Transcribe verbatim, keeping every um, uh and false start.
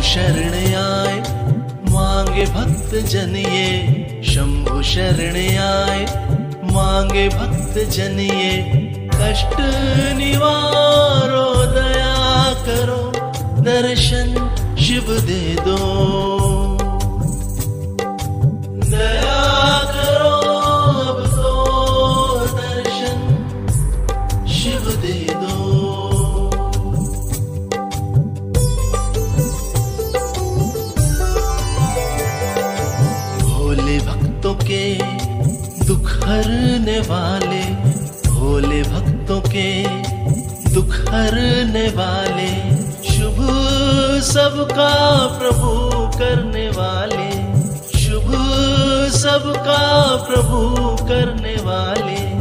शरण आए मांगे भक्त जन ये, शंभु शरण आए मांगे भक्त जन ये। कष्ट निवारो दया करो, दर्शन शिव दे दो। दया करो अब तो दर्शन शिव दे दो। भोले भक्तों के दुख हरने वाले, भोले भक्तों के दुख हरने वाले, शुभ सबका प्रभु करने वाले, शुभ सबका प्रभु करने वाले।